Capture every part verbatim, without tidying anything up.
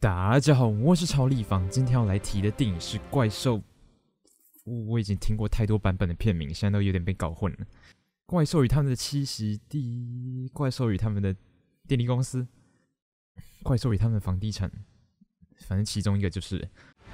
大家好，我是超立方，今天要来提的电影是《怪兽》。我已经听过太多版本的片名，现在都有点被搞混了。怪兽与他们的栖息地，怪兽与他们的电力公司，怪兽与他们的房地产，反正其中一个就是。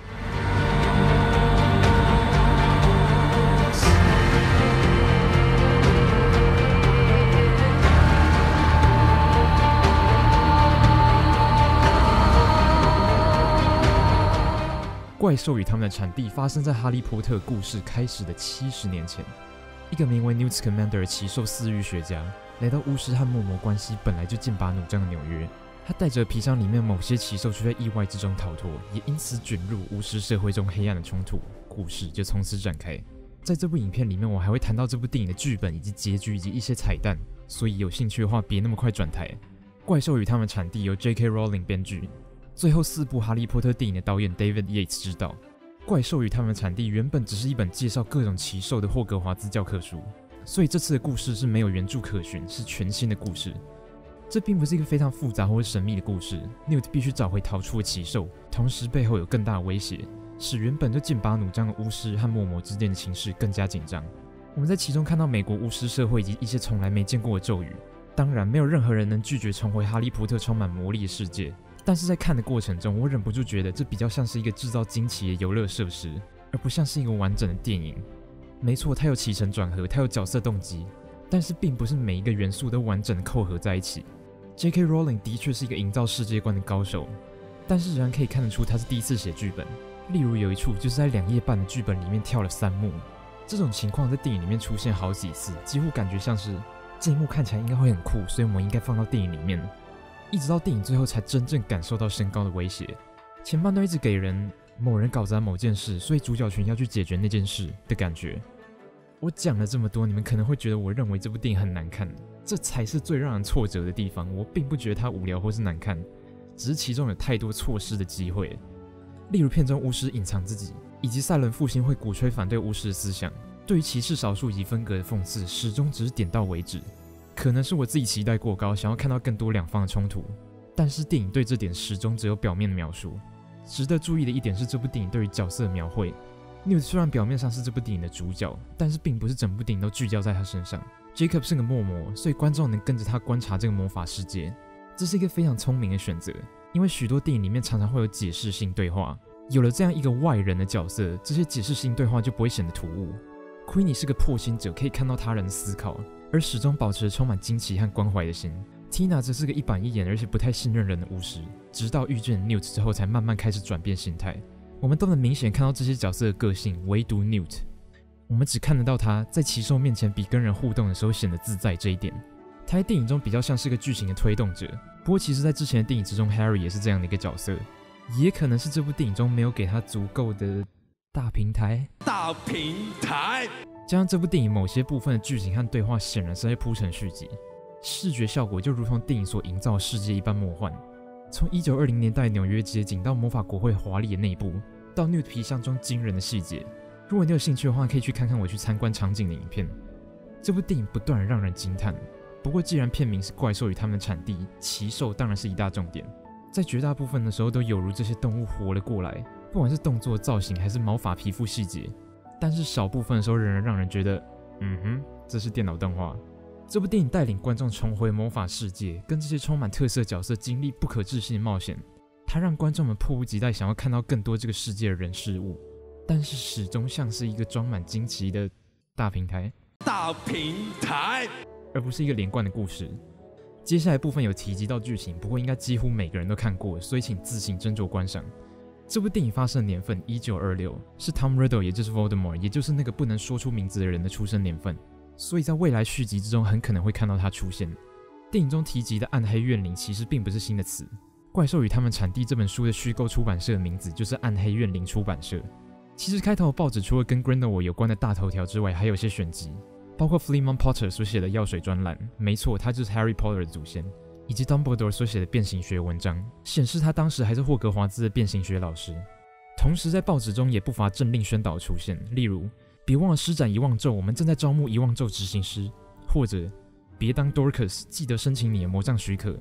怪兽与他们的产地发生在《哈利波特》故事开始的七十年前。一个名为 Newt Scamander 的奇兽饲育学家来到巫师和恶魔关系本来就剑拔弩张的纽约，他带着皮箱里面某些奇兽却在意外之中逃脱，也因此卷入巫师社会中黑暗的冲突，故事就从此展开。在这部影片里面，我还会谈到这部电影的剧本以及结局以及一些彩蛋，所以有兴趣的话别那么快转台。怪兽与他们的产地由 J K Rowling 编剧，最后四部哈利波特电影的导演 David Yates 执导。怪兽与他们的产地原本只是一本介绍各种奇兽的霍格华兹教科书，所以这次的故事是没有原著可循，是全新的故事。这并不是一个非常复杂或神秘的故事， Newt 必须找回逃出的奇兽，同时背后有更大的威胁，使原本就剑拔弩张的巫师和魔魔之间的情势更加紧张。我们在其中看到美国巫师社会以及一些从来没见过的咒语，当然没有任何人能拒绝重回哈利波特充满魔力的世界，但是在看的过程中，我忍不住觉得这比较像是一个制造惊奇的游乐设施，而不像是一个完整的电影。没错，它有起承转合，它有角色动机，但是并不是每一个元素都完整的扣合在一起。J K Rowling 的确是一个营造世界观的高手，但是仍然可以看得出他是第一次写剧本。例如有一处就是在两页半的剧本里面跳了三幕，这种情况在电影里面出现好几次，几乎感觉像是这一幕看起来应该会很酷，所以我们应该放到电影里面。一直到电影最后才真正感受到身高的威胁。前半段一直给人某人搞砸某件事，所以主角群要去解决那件事的感觉。我讲了这么多，你们可能会觉得我认为这部电影很难看，这才是最让人挫折的地方。我并不觉得它无聊或是难看，只是其中有太多错失的机会。例如片中巫师隐藏自己，以及赛伦复兴会鼓吹反对巫师的思想，对于歧视少数以及分隔的讽刺，始终只是点到为止。可能是我自己期待过高，想要看到更多两方的冲突，但是电影对这点始终只有表面的描述。值得注意的一点是这部电影对于角色的描绘。Newt 虽然表面上是这部电影的主角，但是并不是整部电影都聚焦在他身上。Jacob 是个魔魔，所以观众能跟着他观察这个魔法世界，这是一个非常聪明的选择，因为许多电影里面常常会有解释性对话，有了这样一个外人的角色，这些解释性对话就不会显得突兀。Queenie 是个破心者，可以看到他人的思考，而始终保持充满惊奇和关怀的心。Tina 则是个一板一眼而且不太信任人的巫师，直到遇见 Newt 之后才慢慢开始转变心态。我们都能明显看到这些角色的个性，唯独 Newt， 我们只看得到他在奇兽面前比跟人互动的时候显得自在这一点。他在电影中比较像是个剧情的推动者，不过其实在之前的电影之中 Harry 也是这样的一个角色，也可能是这部电影中没有给他足够的大平台大平台加上这部电影某些部分的剧情和对话显然是在铺陈续集，视觉效果就如同电影所营造的世界一般魔幻。从一九二零年代纽约街景到魔法国会华丽的内部，到 Newt 皮箱中惊人的细节，如果你有兴趣的话，可以去看看我去参观场景的影片。这部电影不断让人惊叹，不过既然片名是怪兽与他们的产地，奇兽当然是一大重点。在绝大部分的时候都有如这些动物活了过来，不管是动作造型还是毛发皮肤细节，但是少部分的时候仍然让人觉得嗯哼，这是电脑动画。这部电影带领观众重回魔法世界，跟这些充满特色角色经历不可置信的冒险。它让观众们迫不及待想要看到更多这个世界的人事物，但是始终像是一个装满惊奇的大平台大平台而不是一个连贯的故事。接下来部分有提及到剧情，不过应该几乎每个人都看过，所以请自行斟酌观赏。这部电影发生的年份一九二六，是 Tom Riddle 也就是 Voldemort 也就是那个不能说出名字的人的出生年份，所以在未来续集之中很可能会看到他出现。电影中提及的暗黑怨灵其实并不是新的词，怪兽与他们产地这本书的虚构出版社的名字就是暗黑怨灵出版社。其实开头的报纸除了跟 Grindelwald 有关的大头条之外，还有些选集，包括 Fleemont Potter 所写的药水专栏，没错，他就是 Harry Potter 的祖先，以及 Dumbledore 所写的变形学文章，显示他当时还是霍格华兹的变形学老师。同时在报纸中也不乏政令宣导出现，例如别忘了施展遗忘咒，我们正在招募遗忘咒执行师，或者别当 Dorcas， 记得申请你的魔杖许可。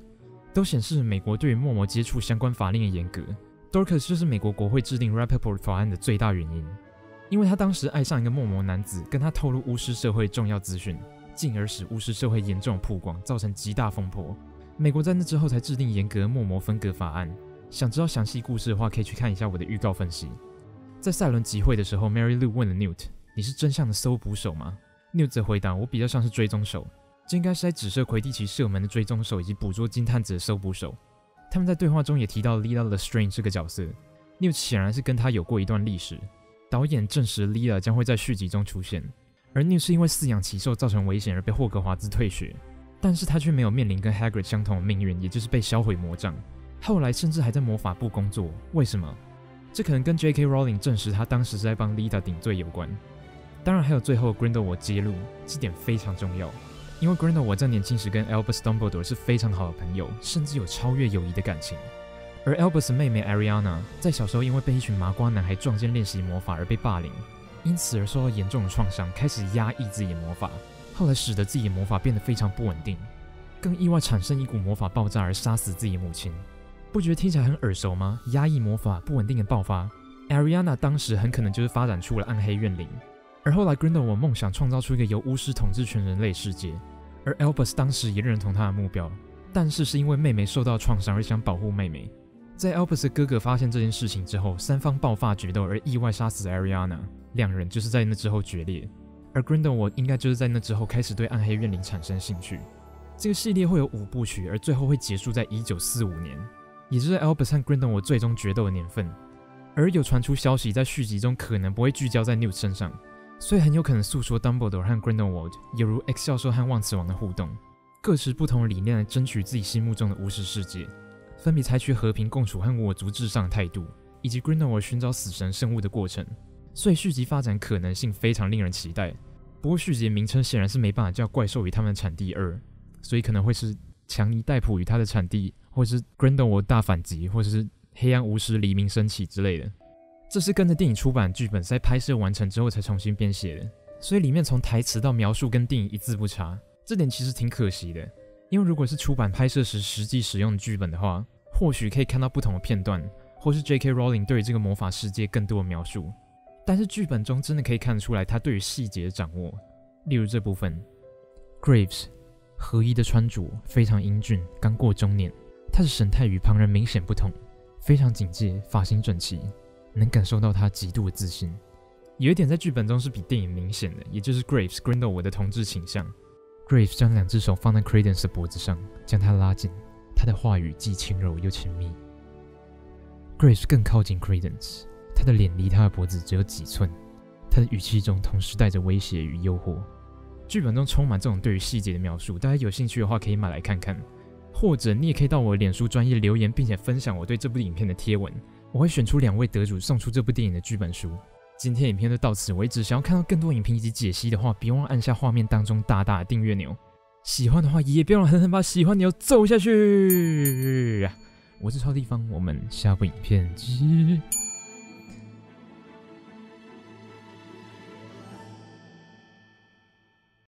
都显示美国对于默默接触相关法令的严格。Dorcas 就是美国国会制定 Rappaport 法案的最大原因，因为他当时爱上一个默默男子，跟他透露巫师社会重要资讯，进而使巫师社会严重曝光，造成极大风波。美国在那之后才制定严格默默分隔法案。想知道详细故事的话，可以去看一下我的预告分析。在赛伦集会的时候 ，Mary Lou 问了 Newt：“ 你是真相的搜捕手吗？” Newt 则回答：“我比较像是追踪手，这应该是在指射魁地奇射门的追踪手，以及捕捉金探子的搜捕手。”他们在对话中也提到 Lila Lestrange 这个角色。Newt 显然是跟他有过一段历史。导演证实 Lila 将会在续集中出现，而 Newt 是因为饲养奇兽造成危险而被霍格华兹退学，但是他却没有面临跟 Hagrid 相同的命运，也就是被销毁魔杖。后来甚至还在魔法部工作，为什么？这可能跟 J K Rowling 证实他当时是在帮 Lita 顶罪有关。当然还有最后 Grindelwald 揭露，这点非常重要，因为 Grindelwald 在年轻时跟 Albus Dumbledore 是非常好的朋友，甚至有超越友谊的感情。而 Albus 的妹妹 Ariana 在小时候因为被一群麻瓜男孩撞见练习魔法而被霸凌，因此而受到严重的创伤，开始压抑自己的魔法，后来使得自己的魔法变得非常不稳定，更意外产生一股魔法爆炸而杀死自己的母亲。不觉得听起来很耳熟吗？压抑魔法，不稳定的爆发。Ariana 当时很可能就是发展出了暗黑怨灵，而后来 Grindelwald 梦想创造出一个由巫师统治全人类世界，而 Albus 当时也认同他的目标，但是是因为妹妹受到创伤而想保护妹妹。在 Albus 的哥哥发现这件事情之后，三方爆发决斗而意外杀死 Ariana， 两人就是在那之后决裂。而 Grindelwald 应该就是在那之后开始对暗黑怨灵产生兴趣。这个系列会有五部曲，而最后会结束在一九四五年，也就是 Albus 和 Grindelwald 最终决斗的年份。而有传出消息，在续集中可能不会聚焦在 Newt 身上，所以很有可能诉说 Dumbledore 和 Grindelwald 有如 X 教授和忘词王的互动，各持不同的理念来争取自己心目中的巫师世界，分别采取和平共处和我族至上的态度，以及 Grindelwald 寻找死神圣物的过程。所以续集发展可能性非常令人期待。不过续集的名称显然是没办法叫怪兽与他们的产地二，所以可能会是强尼戴普与他的产地，或是 Grindelwald 大反击，或者是黑暗巫师黎明升起之类的。这是跟着电影出版的剧本在拍摄完成之后才重新编写的，所以里面从台词到描述跟电影一字不差，这点其实挺可惜的。因为如果是出版拍摄时实际使用的剧本的话，或许可以看到不同的片段，或是 J K Rowling 对于这个魔法世界更多的描述，但是剧本中真的可以看得出来他对于细节的掌握。例如这部分 Graves 合一的穿着非常英俊，刚过中年，他的神态与旁人明显不同，非常警戒，发型整齐，能感受到他极度的自信。有一点在剧本中是比电影明显的，也就是 Graves Grindelwald 的同志倾向。Graves 将两只手放在 Credence 的脖子上，将他拉近，他的话语既轻柔又亲密。Graves 更靠近 Credence， 他的脸离他的脖子只有几寸，他的语气中同时带着威胁与诱惑。剧本中充满这种对于细节的描述，大家有兴趣的话可以买来看看，或者你也可以到我的脸书专页留言，并且分享我对这部影片的贴文，我会选出两位得主送出这部电影的剧本书。今天影片就到此为止，想要看到更多影评以及解析的话，别忘了按下画面当中大大的订阅钮。喜欢的话也别忘了狠狠把喜欢钮揍下去。我是超地方，我们下部影片见。